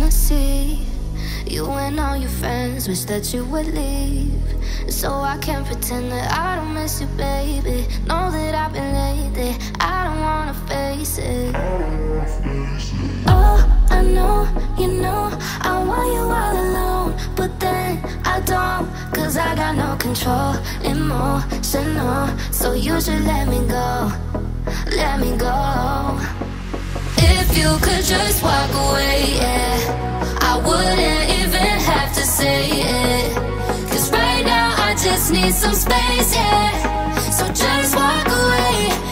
I see you and all your friends wish that you would leave, so I can't pretend that I don't miss you, baby. Know that I've been lately, I don't wanna face it. Oh, I know, you know, I want you all alone, but then I don't, cause I got no control, emotional. So you should let me go, let me go. If you could just walk away, yeah, I wouldn't even have to say it, cause right now I just need some space, yeah. So just walk away.